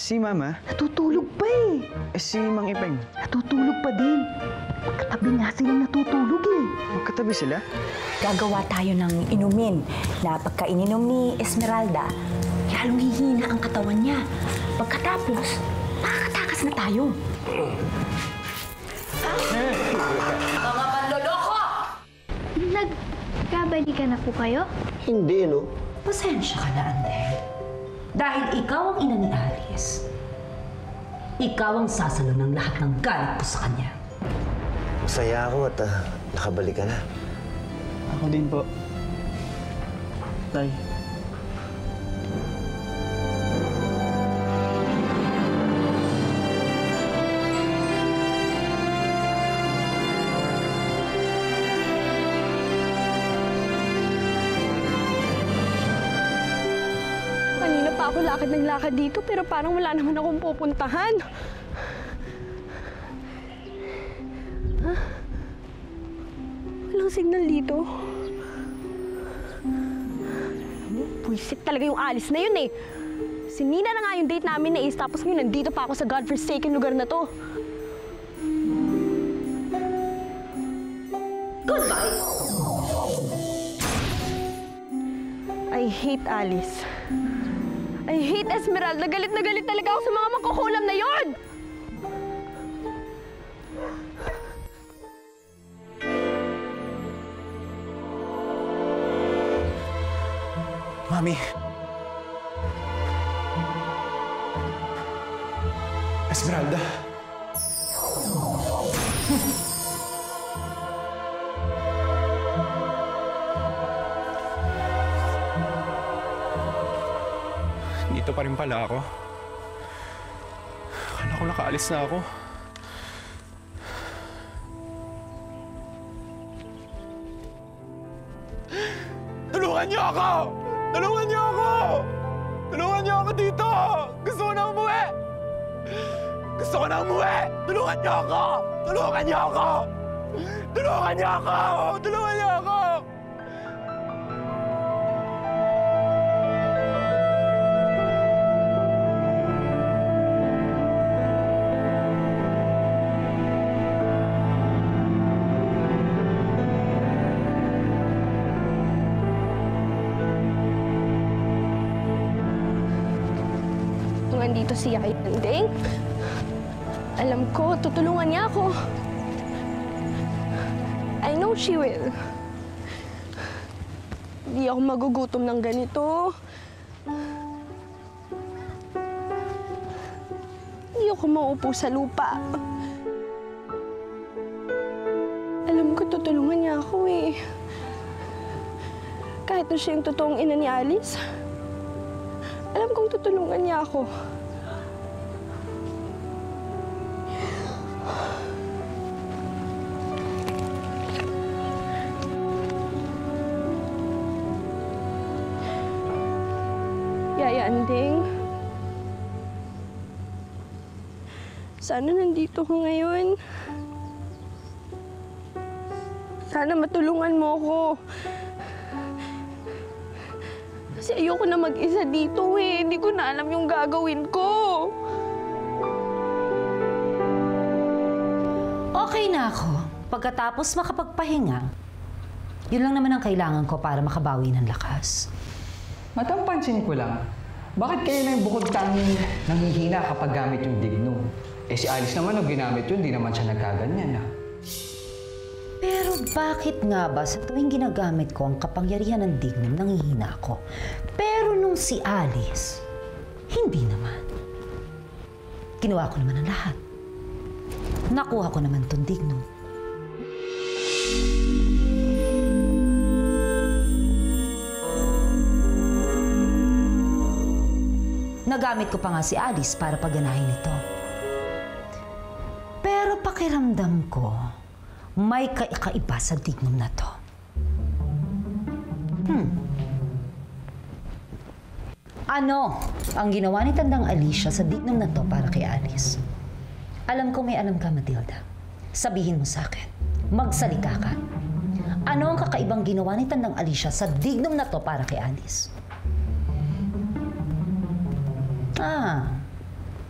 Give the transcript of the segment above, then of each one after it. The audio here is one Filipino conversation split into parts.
Si Mama? Natutulog pa eh. Si Mang Ipeng? Natutulog pa din. Magkatabi nga silang natutulog eh. Magkatabi sila? Gagawa tayo ng inumin na pagka ininom ni Esmeralda, lalong hihina ang katawan niya. Pagkatapos, makakatakas na tayo. Mga panloloko! Nagkabalikan na po kayo? Hindi, no? Pasensya ka na, Andeng. Dahil ikaw ang ina ni Alice, ikaw ang sasalo ng lahat ng galit ko sa kanya. Masaya ako at nakabalik ka na. Ako din po. Tay. Kanina pa ako lakad ng lakad dito pero parang wala naman akong pupuntahan. Walang signal dito. Buisit talaga yung Alice na yun eh. Sinina na nga yung date namin na Ace tapos ngayon nandito pa ako sa godforsaken lugar na to. Goodbye! I hate Alice. I hate Esmeralda. Galit na galit talaga ako sa mga mangkukulam na yon. Mami. Esmeralda. Dito pa rin pala ako. Akala ko nakaalis na ako. Tulungan niyo ako! Tulungan niyo ako! Tulungan niyo ako dito! Gusto ko na umuwi! Gusto ko na umuwi! Tulungan niyo ako! Tulungan niyo ako! Tulungan niyo ako! Tulungan niyo ako! Nandito si Andeng. Alam ko, tutulungan niya ako. I know she will. Hindi ako magugutom ng ganito. Hindi ako mauupo sa lupa. Alam ko, tutulungan niya ako eh. Kahit na siya yung totoong ina ni Alice, alam kong tutulungan niya ako. Yaya Andeng, sana nandito ko ngayon. Sana matulungan mo ako. Kasi ayoko na mag-isa dito eh. Hindi ko na alam yung gagawin ko. Okay na ako. Pagkatapos makapagpahinga, yun lang naman ang kailangan ko para makabawi ng lakas. Madam, pansin ko lang, bakit kayo na yung bukod tanging nanghihina kapag gamit yung dignum? Eh si Alice naman, nung ginamit yun, di naman siya nagkaganyan, ha? Pero bakit nga ba sa tuwing ginagamit ko ang kapangyarihan ng dignum, nanghihina ako? Pero nung si Alice, hindi naman. Ginawa ko naman ang lahat. Nakuha ko naman itong dignum. Nagamit ko pa nga si Alice para pagganahin ito. Pero pakiramdam ko, may kakaiba sa dignum na to. Ano ang ginawa ni Tandang Alicia sa dignum na to para kay Alice? Alam ko may alam ka, Matilda. Sabihin mo sa akin. Magsalita ka. Ano ang kakaibang ginawa ni Tandang Alicia sa dignum na to para kay Alice?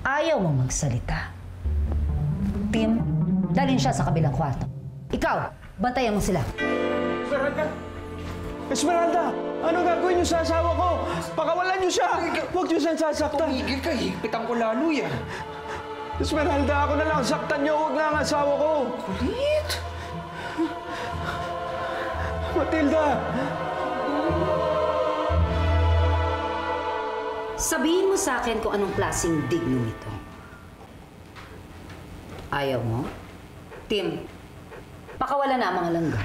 Ayaw mo magsalita. Tim, dalhin siya sa kabilang kwarto. Ikaw, bantayan mo sila. Esmeralda! Esmeralda! Ano gagawin niyo sa asawa ko? Pakawalan niyo siya! Huwag niyo siyang sasaktan! Tumigil ka, higpitan ko lalo yan. Esmeralda, ako na lang. Saktan niyo, huwag na ang asawa ko! Kulit! Matilda! Sabihin mo sa akin kung anong klaseng dignum ito. Ayaw mo? Tim, pakawala na ang mga langga.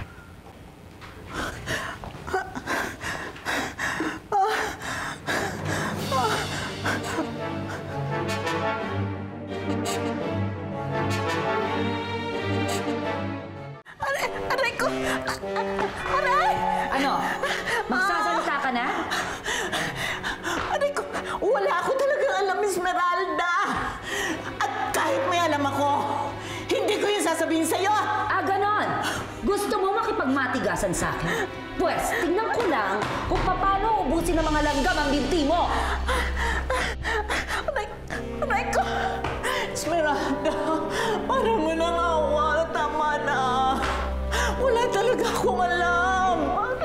Aray ko! Aray! Ano? Magsasalita ka na? Aray ko! Wala ako talagang alam, Esmeralda! At kahit may alam ako, hindi ko yung sasabihin sa'yo! Ah, ganon! Gusto mo makipagmatigasan sa akin? Pwes, tingnan ko lang kung paano ubusin ng mga langgam ang binti mo! Aray ko! Esmeralda, parang mo nang awa. Tama na. Wala talaga akong alam.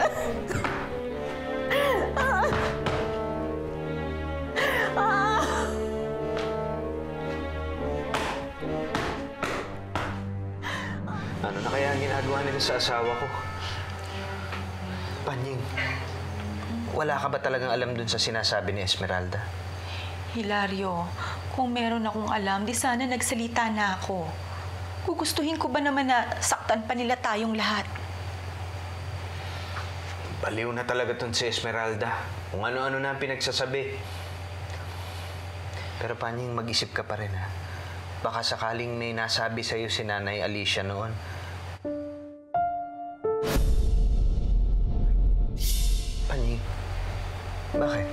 Ano na kaya ang ginagawa nila sa asawa ko? Panying, wala ka ba talagang alam dun sa sinasabi ni Esmeralda? Hilario, kung meron akong alam, di sana nagsalita na ako. Gugustuhin ko ba naman na saktan pa nila tayong lahat? Baliw na talaga tun si Esmeralda. Kung ano-ano na ang pinagsasabi. Pero Panying, mag-isip ka pa rin, ha? Baka sakaling may nasabi sa'yo si Nanay Alicia noon. Panying, bakit?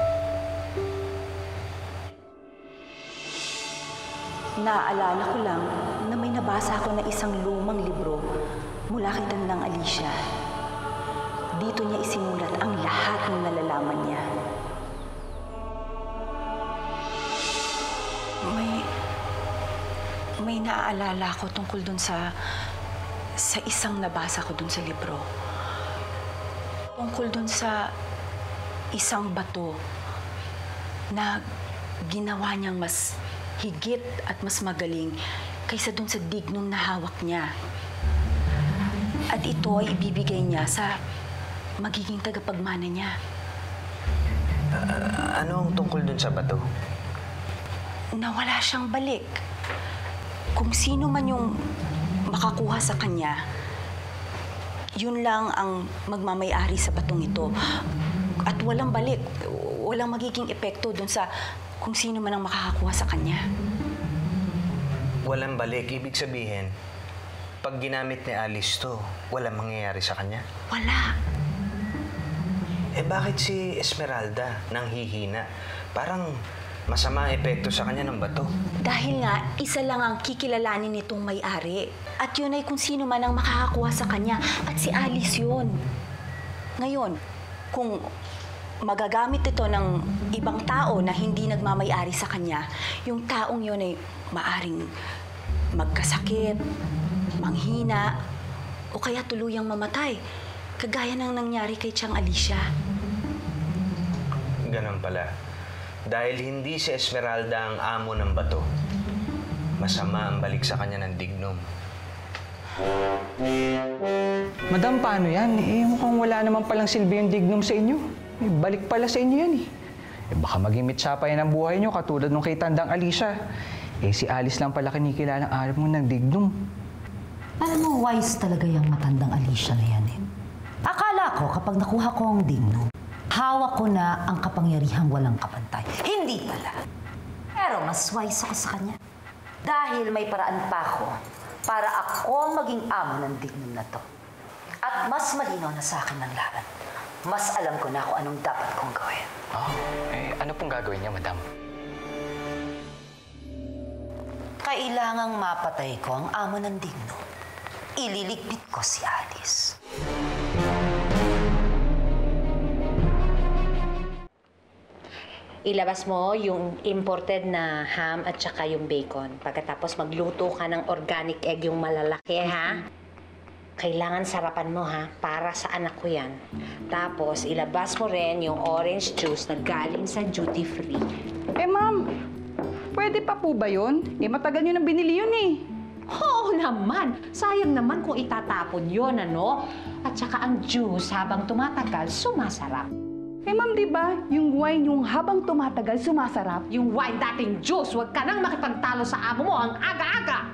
Naaalala ko lang na may nabasa ako na isang lumang libro mula kay Tandang Alicia. Dito niya isinulat ang lahat ng nalalaman niya. May naaalala ko tungkol dun sa isang nabasa ko dun sa libro. Tungkol dun sa isang bato na ginawa niyang mas higit at mas magaling kaysa dun sa dignum na hawak niya. At ito ay ibibigay niya sa magiging tagapagmana niya. Ano ang tungkol dun sa bato? Na wala siyang balik. Kung sino man yung makakuha sa kanya, yun lang ang magmamay-ari sa batong ito. At walang balik, walang magiging epekto dun sa kung sino man ang makakakuha sa kanya. Walang balik. Ibig sabihin, pag ginamit ni Alice to, walang mangyayari sa kanya? Wala. Eh bakit si Esmeralda nanghihina? Parang masama ang epekto sa kanya ng bato. Dahil nga, isa lang ang kikilalanin nitong may-ari. At yun ay kung sino man ang makakakuha sa kanya. At si Alice yun. Ngayon, kung magagamit ito ng ibang tao na hindi nagmamay-ari sa kanya, yung taong yun ay maaring magkasakit, manghina, o kaya tuluyang mamatay. Kagaya ng nangyari kay Tiang Alicia. Ganon pala. Dahil hindi si Esmeralda ang amo ng bato, masama ang balik sa kanya ng dignum. Madam, paano yan? Eh, mukhang wala naman palang silbi yung dignum sa inyo. Eh, balik pala sa inyo yan, eh. Baka maging mitsapa yan ang buhay nyo, katulad nung kay Tandang Alicia. Eh, si Alice lang pala kinikilalang arap mo ng dignum. Alam mo, wise talaga yung matandang Alicia na yan, eh. Akala ko, kapag nakuha ko ang dignum, hawak ko na ang kapangyarihang walang kapantay. Hindi pala. Pero mas wise ako sa kanya. Dahil may paraan pa ako para ako maging amo ng dignum na to. At mas malinaw na sa akin ng laban. Mas alam ko na kung anong dapat kong gawin. Oh, eh, ano pong gagawin niya, madam? Kailangang mapatay ko ang amo ng dignum. Ililigpit ko si Alice. ilabas mo yung imported na ham at saka yung bacon. Pagkatapos magluto ka ng organic egg yung malalaki, ha? Kailangan sarapan mo, ha? Para sa anak ko yan. Tapos, ilabas mo rin yung orange juice na galing sa duty free. Eh, ma'am, pwede pa po ba yun? Eh, matagal nyo nang binili yun eh. Oo naman! Sayang naman kung itatapon yun, ano? At saka ang juice, habang tumatagal, sumasarap. Eh, ma'am, di ba? Yung wine yung habang tumatagal, sumasarap. Yung wine dating juice, huwag ka nang makipagtalo sa amo mo ang aga-aga!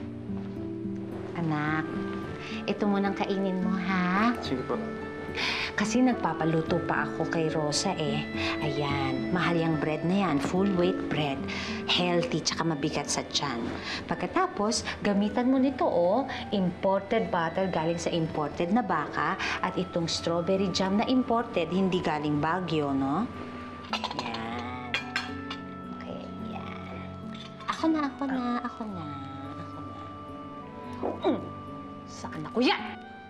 Anak, ito munang kainin mo, ha? Sige po. Kasi nagpapaluto pa ako kay Rosa eh. Ayan, mahal yung bread na yan. Full weight bread. Healthy, tsaka mabigat sa tiyan. Pagkatapos, gamitan mo nito, oh. Imported butter galing sa imported na baka. At itong strawberry jam na imported, hindi galing Baguio, no? Yan. Okay, yan. Ako na. Saan ako yan?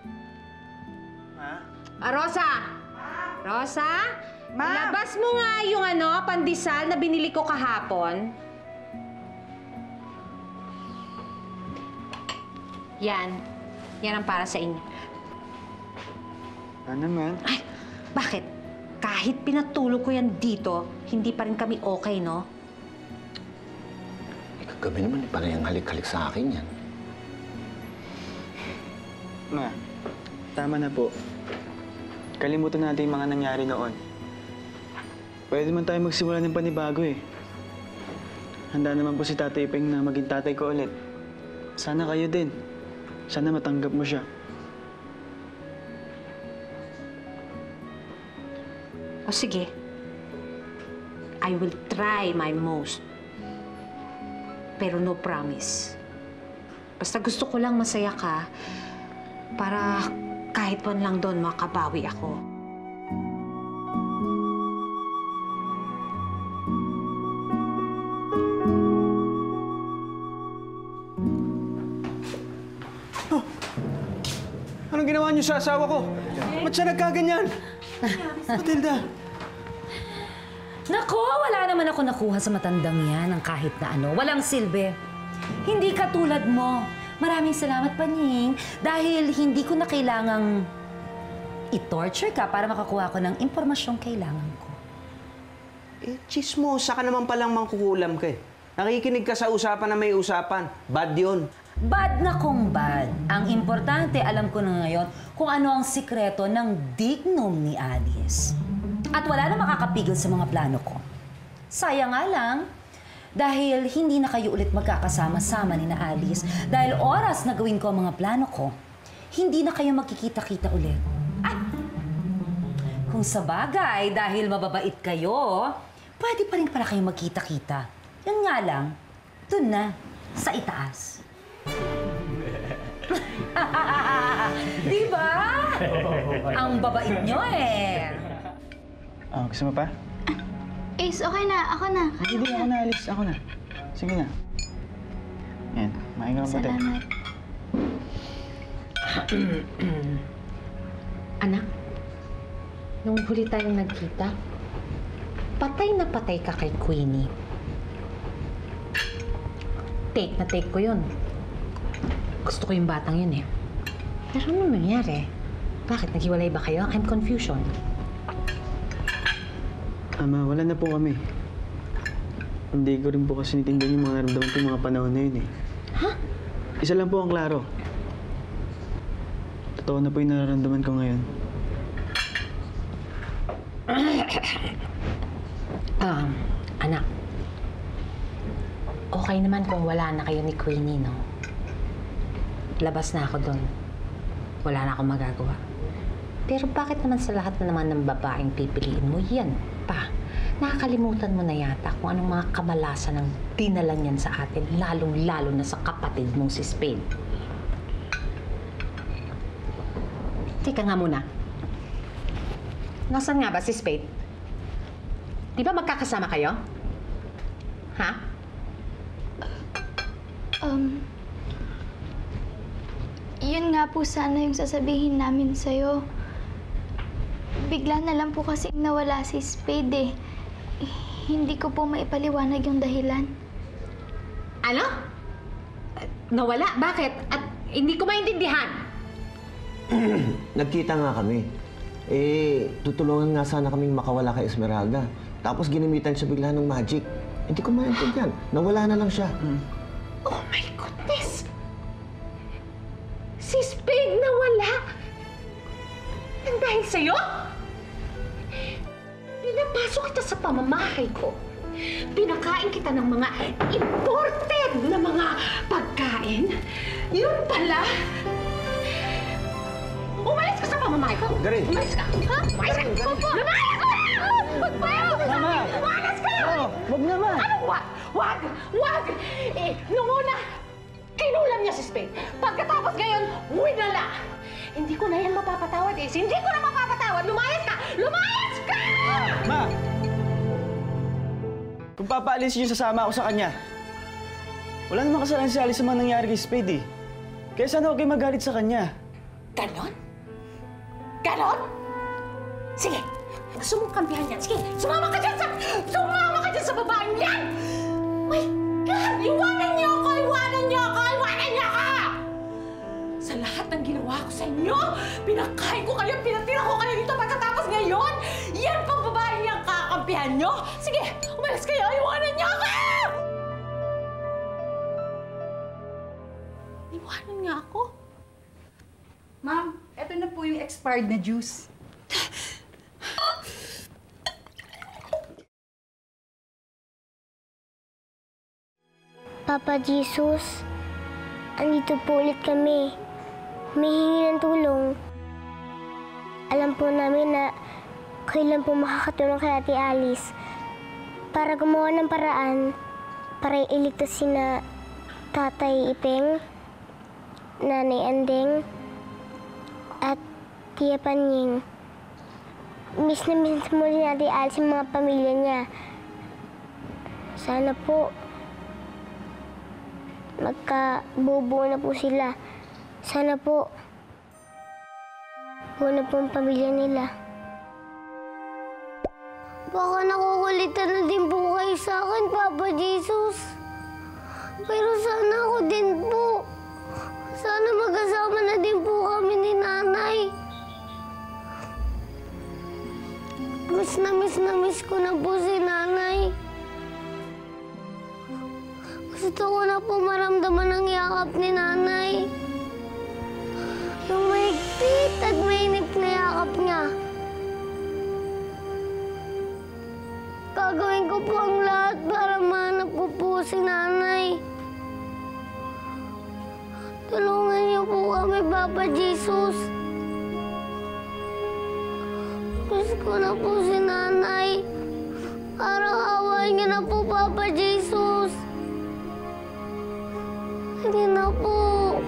Rosa! Rosa? Ma'am! Labas mo nga yung pandesal na binili ko kahapon. Yan. Yan ang para sa inyo. Ano naman? Ay, bakit? Kahit pinatulog ko yan dito, hindi pa rin kami okay, no? Kagabi naman, parang yung halik-halik sa akin yan. Ma, tama na po. Kalimutan natin yung mga nangyari noon. Pwede man tayo magsimula ng panibago eh. Handa naman po si Tatay Peng na maging tatay ko ulit. Sana kayo din. Sana matanggap mo siya. O sige. I will try my most. Pero no promise. Basta gusto ko lang masaya ka para kahit man lang doon makabawi ako. Oh! Anong ginawa niyo sa asawa ko? Ba't siya nagkaganyan? Matilda! Nako, wala naman ako nakuha sa matandang yan ng kahit na ano. Walang silbi. Hindi katulad mo. Maraming salamat, Panying. Dahil hindi ko na kailangang i-torture ka para makakuha ko ng impormasyong kailangan ko. Eh, chismosa ka naman palang mangkukulam ka eh. Nakikinig ka sa usapan na may usapan. Bad yun. Bad na kung bad. Ang importante, alam ko na ngayon kung ano ang sikreto ng dignum ni Alice. At wala na makakapigil sa mga plano ko. Sayang nga lang, dahil hindi na kayo ulit magkakasama-sama ni na Alice. Dahil oras na gawin ko ang mga plano ko, hindi na kayo magkikita-kita ulit. Ay! Kung sa bagay, dahil mababait kayo, pwede pa rin pala kayo magkita-kita. Yan nga lang, dun na, sa itaas. Di ba? Ang babait nyo eh. Oh, gusto mo pa? Ace, okay na. Ako na. Hindi, ako na, Alice. Ako na. Sige na. Yan, main ka mabuti. Salamat. Anak, nung huli tayong nagkita, patay na patay ka kay Queenie. Take na take ko yun. Gusto ko yung batang yun eh. Pero ano nangyari? Bakit? Naghiwalay ba kayo? I'm confusion. Ama, wala na po kami. Hindi ko rin po kasi nitindihan yung mga naramdaman ko yung mga panahon na yun eh. Ha? Isa lang po ang klaro. Totoo na po yung nararamdaman ko ngayon. Anak. Okay naman kung wala na kayo ni Queenie, no? Labas na ako doon. Wala na akong magagawa. Pero bakit naman sa lahat na naman ng babaeng pipiliin mo, yan pa? Nakakalimutan mo na yata kung anong mga kamalasan ng dinala niyan sa atin, lalong-lalo na sa kapatid mong si Spade. Teka nga muna. Nasaan nga ba si Spade? Di ba magkakasama kayo? Ha? Yun nga po sana yung sasabihin namin sa'yo. Bigla na lang po kasi nawala si Spade eh. Hindi ko po maipaliwanag yung dahilan. Ano? Nawala? Bakit? At hindi ko maintindihan. Nagkita nga kami. Tutulungan nga sana kaming makawala kay Esmeralda. Tapos ginamitan siya bigla ng magic. Hindi ko maintindihan. Nawala na lang siya. Oh my goodness! Si Spade nawala! Nang dahil sa'yo? Pinapasok kita sa pamamahay ko. Pinakain kita ng mga imported na mga pagkain. Yun pala! Umalis ka sa pamamahay ko! Garin! Umalis ka! Ha? Umalis ka! Lumayas ka! Mama! Umalis ka! Oh, wag naman! Ano wag? Wag! Wag! Nung una, kinulam niya si Spade. Pagkatapos ngayon, winala! Hindi ko na yan mapapatawad, Ace. Hindi ko na mapapatawad! Lumayas ka! Lumayas ka! Ma! Kung papaalis niyo, sasama ako sa kanya. Wala namang kasalanan si Alice sa mga nangyari kay Spade eh. Kaya sana huwag kayo magalit sa kanya. Ganon? Ganon? Sige, gusto mong kampihan yan. Sige, sumama ka dyan sa babaeng yan! My God! Iwanan niyo ako! Iwanan niyo ako! Iwanan niyo ako! Sa lahat ng ginawa ko sa inyo, pinakain ko kayo, pinatira ko kayo dito pagkatapos ngayon, yan pang babaeng niyang kakampihan niyo? Sige, umalis kayo! Iwanan niyo ako! Iwanan niya ako? Ma'am, eto na po yung expired na juice. Papa Jesus, andito po ulit kami. Humihingi ng tulong. Alam po namin na kayo lang po makakatulong kay Ate Alice para gumawa ng paraan para iligtas sina Tatay Ipeng, Nanay Andeng, at Tia Panying. Miss na miss mo rin Ate Alice yung mga pamilya niya. Sana po magkabubuo na po sila. Sana po buo na po ang pamilya nila. Baka nakukulitan na din po kayo sa akin, Papa Jesus. Pero sana ako din po. Sana magkasama na din po kami ni Nanay. Na miss ko na po si Nanay. Gusto ko na po maramdaman ang yakap ni Nanay. Yung mahigpit at mainip na yakap niya. Gagawin ko po ang lahat para mahanap ko po si Nanay. Tulungan niyo po kami, Papa Jesus. Gusto ko na po si Nanay. Parang awayin niyo na po, Papa Jesus. Sige na po.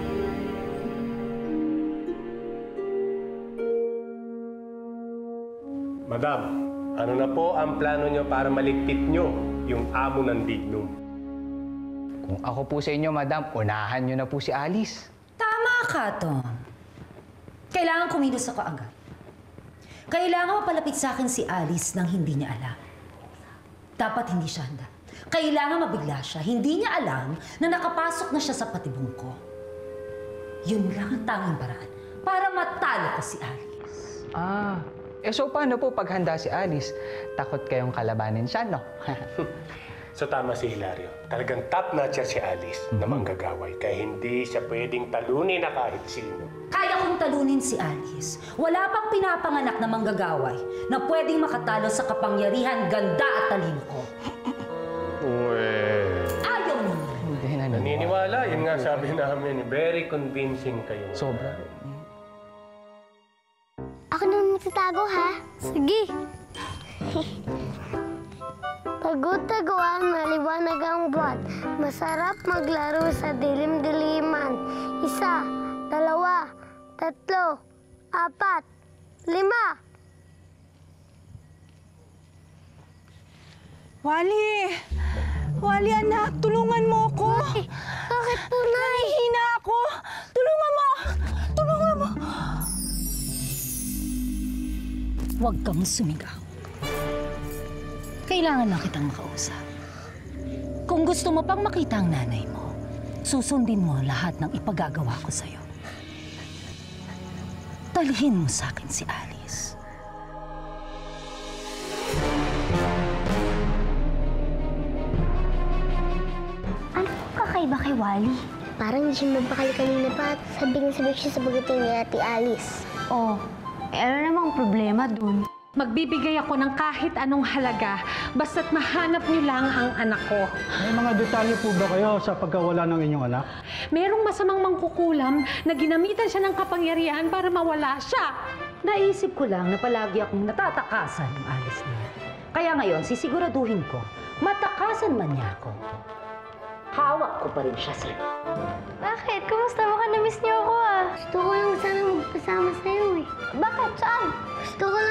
Madam, ano na po ang plano nyo para maligpit nyo yung amo ng dignum? Kung ako po sa inyo, madam, unahan nyo na po si Alice. Tama ka, Tom. Kailangan kumilos ako agad. Kailangan mapalapit sa akin si Alice nang hindi niya alam. Dapat hindi siya handa. Kailangan mabigla siya. Hindi niya alam na nakapasok na siya sa patibong ko. Yun lang ang tanging paraan para matalo ko si Alice. So paano po paghanda si Alice? Takot kayong kalabanin siya, no? So tama si Hilario. Talagang top-notcher si Alice na manggagaway. Kaya hindi siya pwedeng talunin na kahit sino. Kaya kong talunin si Alice. Wala pang pinapanganak na manggagaway na pwedeng makatalo sa kapangyarihan, ganda at talino ko. Ayaw mo. Hindi Naniniwala. Yun nga sabi namin. Very convincing kayo. Sobra. Ako naman magtatago, ha? Sige. Pagod-taguan, maliwanag ang buwan. Masarap maglaro sa dilim-diliman. 1, 2, 3, 4, 5. Wally! Wally, anak, tulungan mo ako! Bakit po, Nay? Hina ako! Tulungan mo! Tulungan mo! Huwag kang sumigaw. kailangan lang kitang makausap. Kung gusto mo pang makita ang nanay mo, susundin mo lahat ng ipagagawa ko sa'yo. Dalhin mo sa akin si Alice. Ano po kakaiba kay Wally? Parang hindi siya mapakali kanina pa at sabing siya sa pagdating ni Ate Alice. Oh, ano namang problema dun? Magbibigay ako ng kahit anong halaga basta't mahanap niyo lang ang anak ko. May mga detalye po ba kayo sa pagkawala ng inyong anak? Merong masamang mangkukulam na ginamitan siya ng kapangyarihan para mawala siya. Naisip ko lang na palagi akong natatakasan ng Alice niya. Kaya ngayon, sisiguraduhin ko, matakasan man niya ako. Hawak ko pa rin siya sa'yo. Bakit? Kumusta mo ka? Na-miss niyo ako ah. Gusto ko lang sana magpasama sa'yo eh. Bakit? Saan? Gusto ko